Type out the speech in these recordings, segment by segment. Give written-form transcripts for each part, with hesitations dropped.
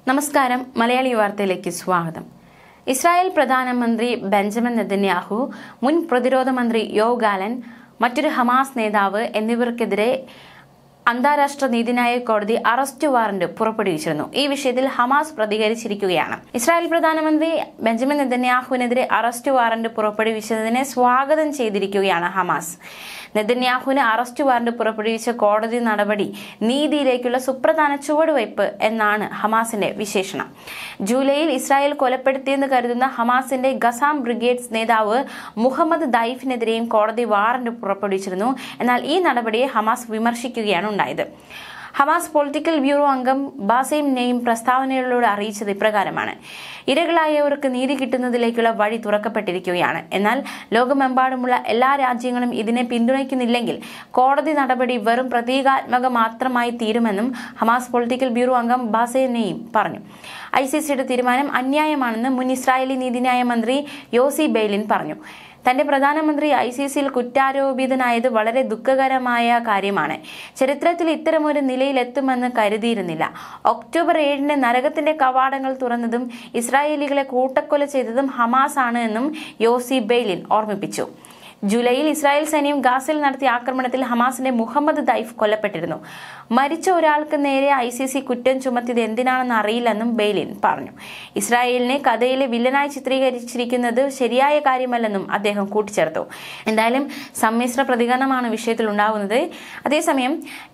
നമസ്കാരം മലയാളി വാർത്തയിലേക്ക് സ്വാഗതം. ഇസ്രായേൽ പ്രധാനമന്ത്രി ബെഞ്ചമിൻ നെതന്യാഹു, മുൻ പ്രതിരോധ മന്ത്രി യോവ് ഗാലന്റ്, മറ്റൊരു ഹമാസ് നേതാവ് എന്നിവർക്കെതിരെ അന്താരാഷ്ട്ര നീതിന്യായ കോടതി അറസ്റ്റ് വാറന്റ് പുറപ്പെടുവിച്ചിരുന്നു. ഈ വിഷയത്തിൽ ഹമാസ് പ്രതികരിച്ചിരിക്കുകയാണ്. ഇസ്രായേൽ പ്രധാനമന്ത്രി ബെഞ്ചമിൻ നെതന്യാഹുവിനെതിരെ അറസ്റ്റ് വാറന്റ് പുറപ്പെടുവിച്ചതിനെ സ്വാഗതം ചെയ്തിരിക്കുകയാണ് ഹമാസ്. നെതന്യാഹുവിന് അറസ്റ്റ് വാറന്റ് പുറപ്പെടുവിച്ച കോടതി നടപടി നീതിയിലേക്കുള്ള സുപ്രധാന ചുവടുവയ്പ് എന്നാണ് ഹമാസിന്റെ വിശേഷണം. ജൂലൈയിൽ ഇസ്രായേൽ കൊലപ്പെടുത്തിയെന്ന് കരുതുന്ന ഹമാസിന്റെ ഖസാം ബ്രിഗേഡ്സ് നേതാവ് മുഹമ്മദ് ദൈഫിനെതിരെയും കോടതി വാറന്റ് പുറപ്പെടുവിച്ചിരുന്നു. എന്നാൽ ഈ നടപടിയെ ഹമാസ് വിമർശിക്കുകയാണ് ഉണ്ടായത്. ഹമാസ് പൊളിറ്റിക്കൽ ബ്യൂറോ അംഗം ബാസെം നെയിം പ്രസ്താവനകളിലൂടെ അറിയിച്ചത് ഇപ്രകാരമാണ്: ഇരകളായവർക്ക് നീതി കിട്ടുന്നതിലേക്കുള്ള വഴി തുറക്കപ്പെട്ടിരിക്കുകയാണ്. എന്നാൽ ലോകമെമ്പാടുമുള്ള എല്ലാ രാജ്യങ്ങളും ഇതിനെ പിന്തുണയ്ക്കുന്നില്ലെങ്കിൽ കോടതി നടപടി വെറും പ്രതീകാത്മക മാത്രമായി തീരുമെന്നും ഹമാസ് പൊളിറ്റിക്കൽ ബ്യൂറോ അംഗം ബാസെം നെയിം പറഞ്ഞു. ICCയുടെ തീരുമാനം അന്യായമാണെന്ന് മുൻ ഇസ്രായേലി നീതിന്യായ മന്ത്രി യോസി ബെയ്ലിൻ പറഞ്ഞു. തന്റെ പ്രധാനമന്ത്രി ICCയിൽ കുറ്റാരോപിതനായത് വളരെ ദുഃഖകരമായ കാര്യമാണ്. ചരിത്രത്തിൽ ഇത്തരമൊരു നിലയിലെത്തുമെന്ന് കരുതിയിരുന്നില്ല. ഒക്ടോബർ 7 നരകത്തിന്റെ കവാടങ്ങൾ തുറന്നതും ഇസ്രായേലികളെ കൂട്ടക്കൊല ചെയ്തതും ഹമാസ് ആണ് എന്നും യോസി ബെയ്ലിൻ ഓർമ്മിപ്പിച്ചു. ജൂലൈയിൽ ഇസ്രായേൽ സൈന്യം ഗാസയിൽ നടത്തിയ ആക്രമണത്തിൽ ഹമാസിന്റെ മുഹമ്മദ് ദൈഫ് കൊല്ലപ്പെട്ടിരുന്നു. മരിച്ച ഒരാൾക്ക് നേരെ ICC കുറ്റം ചുമത്തിയത് എന്തിനാണെന്ന് അറിയില്ലെന്നും ബെയ്ലിൻ പറഞ്ഞു. ഇസ്രായേലിനെ കഥയിലെ വില്ലനായി ചിത്രീകരിച്ചിരിക്കുന്നത് ശരിയായ കാര്യമല്ലെന്നും അദ്ദേഹം കൂട്ടിച്ചേർത്തു. എന്തായാലും സമ്മിശ്ര പ്രതികരണമാണ് വിഷയത്തിൽ ഉണ്ടാകുന്നത്. അതേസമയം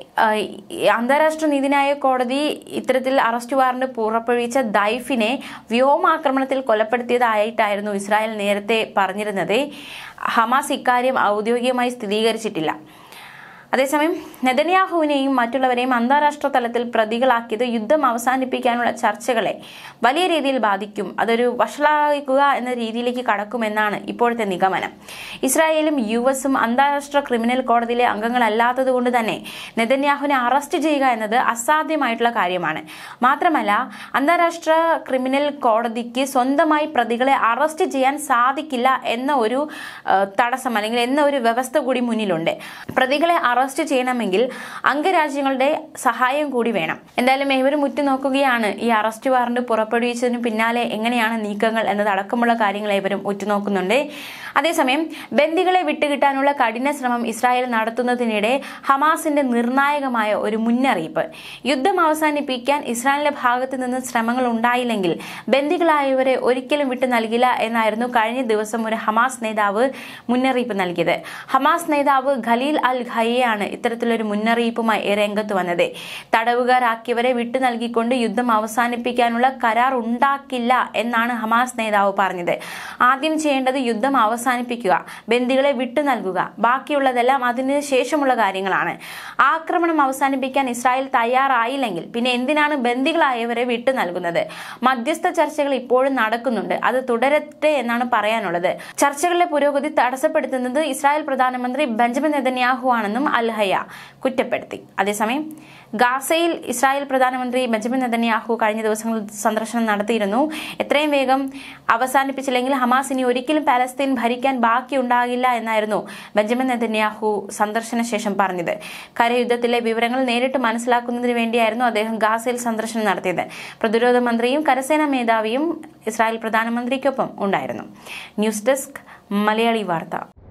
അന്താരാഷ്ട്ര നീതിന്യായ കോടതി ഇത്തരത്തിൽ അറസ്റ്റ് വാറന്റ് പുറപ്പെടുവിച്ച ദൈഫിനെ വ്യോമാക്രമണത്തിൽ കൊലപ്പെടുത്തിയതായിട്ടായിരുന്നു ഇസ്രായേൽ നേരത്തെ പറഞ്ഞിരുന്നത്. ഹമാസ് ഇക്കാര്യം ഔദ്യോഗികമായി സ്ഥിരീകരിച്ചിട്ടില്ല. അതേസമയം നെതന്യാഹുവിനെയും മറ്റുള്ളവരെയും അന്താരാഷ്ട്ര തലത്തിൽ പ്രതികളാക്കിയത് യുദ്ധം അവസാനിപ്പിക്കാനുള്ള ചർച്ചകളെ വലിയ രീതിയിൽ ബാധിക്കും. അതൊരു വഷളാക്കുക എന്ന രീതിയിലേക്ക് കടക്കുമെന്നാണ് ഇപ്പോഴത്തെ നിഗമനം. ഇസ്രായേലും US-ഉം അന്താരാഷ്ട്ര ക്രിമിനൽ കോടതിയിലെ അംഗങ്ങളല്ലാത്തതുകൊണ്ട് തന്നെ നെതന്യാഹുവിനെ അറസ്റ്റ് ചെയ്യുക എന്നത് അസാധ്യമായിട്ടുള്ള കാര്യമാണ്. മാത്രമല്ല, അന്താരാഷ്ട്ര ക്രിമിനൽ കോടതിക്ക് സ്വന്തമായി പ്രതികളെ അറസ്റ്റ് ചെയ്യാൻ സാധിക്കില്ല എന്ന ഒരു തടസ്സം അല്ലെങ്കിൽ എന്ന ഒരു വ്യവസ്ഥ കൂടി മുന്നിലുണ്ട്. പ്രതികളെ അറസ്റ്റ് ചെയ്യണമെങ്കിൽ അംഗരാജ്യങ്ങളുടെ സഹായം കൂടി വേണം. എന്തായാലും ഏവരും ഉറ്റുനോക്കുകയാണ് ഈ അറസ്റ്റ് വാറന്റ് പുറപ്പെടുവിച്ചതിന് പിന്നാലെ എങ്ങനെയാണ് നീക്കങ്ങൾ എന്നതടക്കമുള്ള കാര്യങ്ങൾ ഏവരും ഉറ്റുനോക്കുന്നുണ്ട്. അതേസമയം ബന്ദികളെ വിട്ടുകിട്ടാനുള്ള കഠിന ശ്രമം ഇസ്രായേൽ നടത്തുന്നതിനിടെ ഹമാസിന്റെ നിർണായകമായ ഒരു മുന്നറിയിപ്പ്: യുദ്ധം അവസാനിപ്പിക്കാൻ ഇസ്രായേലിന്റെ ഭാഗത്തു നിന്ന് ശ്രമങ്ങൾ ഉണ്ടായില്ലെങ്കിൽ ബന്ദികളായവരെ ഒരിക്കലും വിട്ടു നൽകില്ല എന്നായിരുന്നു കഴിഞ്ഞ ദിവസം ഒരു ഹമാസ് നേതാവ് മുന്നറിയിപ്പ് നൽകിയത്. ഹമാസ് നേതാവ് ഖലീൽ അൽ ഖയ്യയാണ് ഇത്തരത്തിലൊരു മുന്നറിയിപ്പുമായി രംഗത്ത് വന്നത്. തടവുകാരാക്കിയവരെ വിട്ടു നൽകിക്കൊണ്ട് യുദ്ധം അവസാനിപ്പിക്കാനുള്ള കരാർ ഉണ്ടാക്കില്ല എന്നാണ് ഹമാസ് നേതാവ് പറഞ്ഞത്. ആദ്യം ചെയ്യേണ്ടത് യുദ്ധം അവസാനിപ്പിക്കുക, ബന്ദികളെ വിട്ടു നൽകുക, ബാക്കിയുള്ളതെല്ലാം അതിന് ശേഷമുള്ള കാര്യങ്ങളാണ്. ആക്രമണം അവസാനിപ്പിക്കാൻ ഇസ്രായേൽ തയ്യാറായില്ലെങ്കിൽ പിന്നെ എന്തിനാണ് ബന്ദികളായവരെ വിട്ടു നൽകുന്നത്? മധ്യസ്ഥ ചർച്ചകൾ ഇപ്പോഴും നടക്കുന്നുണ്ട്, അത് തുടരട്ടെ എന്നാണ് പറയാനുള്ളത്. ചർച്ചകളിലെ പുരോഗതി തടസ്സപ്പെടുത്തുന്നത് ഇസ്രായേൽ പ്രധാനമന്ത്രി ബെഞ്ചമിൻ നെതന്യാഹു ആണെന്നും അൽ ഹയ്യ കുറ്റപ്പെടുത്തി. അതേസമയം ഗാസയിൽ ഇസ്രായേൽ പ്രധാനമന്ത്രി ബെഞ്ചമിൻ നെതന്യാഹു കഴിഞ്ഞ ദിവസങ്ങളിൽ സന്ദർശനം നടത്തിയിരുന്നു. എത്രയും വേഗം അവസാനിപ്പിച്ചില്ലെങ്കിൽ ഹമാസ് ഇനി ഒരിക്കലും പാലസ്തീൻ ഭരിക്കാൻ ബാക്കിയുണ്ടാകില്ല എന്നായിരുന്നു ബെഞ്ചമിൻ നെതന്യാഹു സന്ദർശന ശേഷം പറഞ്ഞത്. കരയുദ്ധത്തിലെ വിവരങ്ങൾ നേരിട്ട് മനസ്സിലാക്കുന്നതിന് വേണ്ടിയായിരുന്നു അദ്ദേഹം ഗാസയിൽ സന്ദർശനം നടത്തിയത്. പ്രതിരോധ മന്ത്രിയും കരസേനാ മേധാവിയും ഇസ്രായേൽ പ്രധാനമന്ത്രിക്കൊപ്പം ഉണ്ടായിരുന്നു. ന്യൂസ് ഡെസ്ക് മലയാളി വാർത്ത.